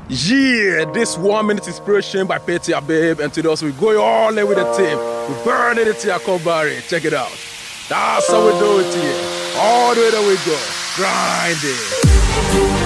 Yeah, this 1 minute inspiration by Petty Babe, and today also we go all the way with the team. We burn it to Yakobari. Check it out. That's how we do it here. All the way that we go. Grinding.